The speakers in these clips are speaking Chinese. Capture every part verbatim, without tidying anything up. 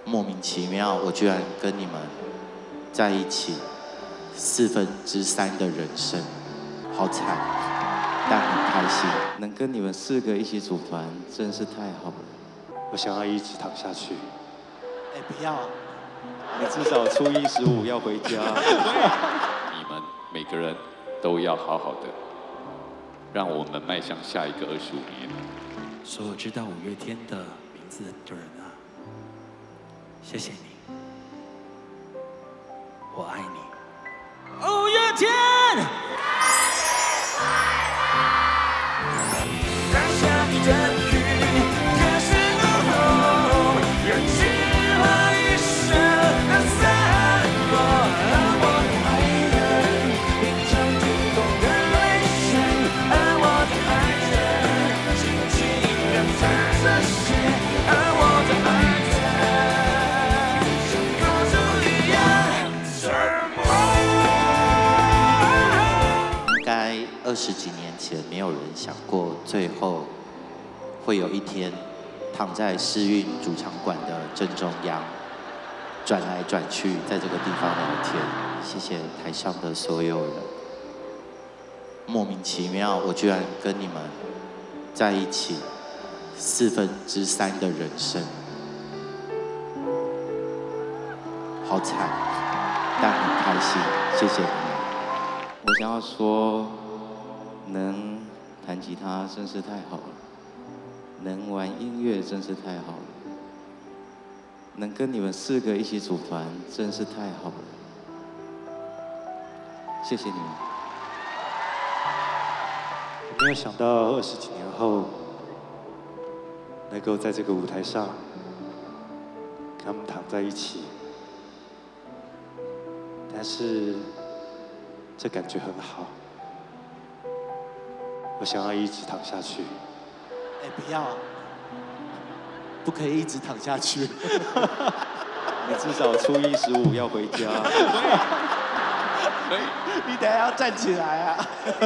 莫名其妙，我居然跟你们在一起四分之三的人生，好惨，但很开心。 能跟你们四个一起组团，真是太好了。 我想要一直躺下去。 哎，不要！ 你至少初一十五要回家。 你们每个人都要好好的，让我们迈向下一个二十五年。 所有知道五月天的名字的人啊，谢谢你，我爱你。五月天。当下你的雨，可是怒吼，人只化一生的散落。而我的爱人，变成停动的泪水，而我的爱人，轻轻让它热血，而我的爱人，像公主一样沉默。 应该二十几年前，没有人想过最后会有一天躺在世运主场馆的正中央，转来转去，在这个地方聊天。谢谢台上的所有人。莫名其妙，我居然跟你们在一起四分之三的人生，好惨，但很开心。谢谢你们。 我想要说，能弹吉他真是太好了，能玩音乐真是太好了，能跟你们四个一起组团真是太好了，谢谢你们。 我没有想到二十几年后，能够在这个舞台上跟他们躺在一起，但是这感觉很好。我想要一直躺下去。 哎，不要！不可以一直躺下去。 你至少初一十五要回家。 可以。 你等下要站起来啊！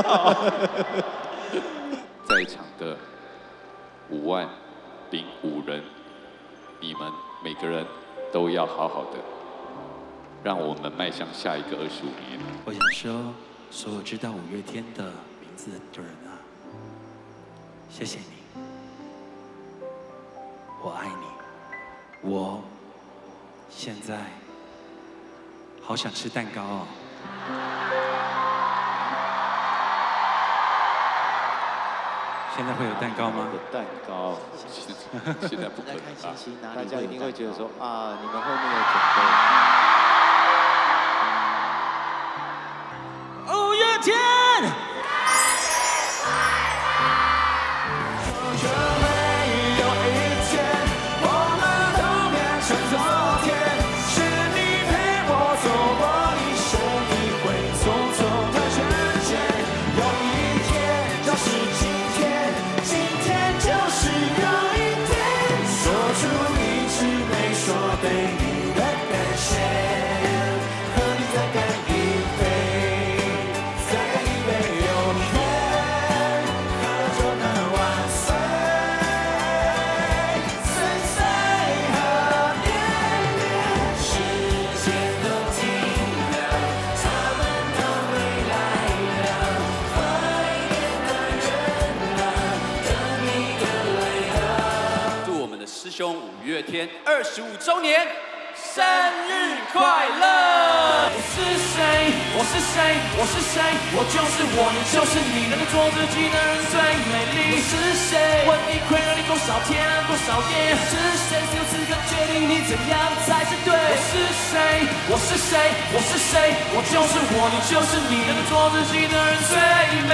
在场的五万零五人，你们每个人都要好好的，让我们迈向下一个二十五年。 我想说，所有知道五月天的名字的人啊，谢谢你，我爱你。我现在好想吃蛋糕哦。现在会有蛋糕吗？ 有蛋糕， 现在不可能啊！ 大家一定会觉得说啊，你们后面有准备。 五月天。 兄五月天二十五周年生日快乐！我是谁？我是谁？我是谁？我就是我，你就是你，能够做自己的人最美丽。我是谁？问你会让你多少天多少夜？是谁只有此刻决定你怎样才是对？我是谁？我是谁？我是谁？我就是我，你就是你，能够做自己的人最美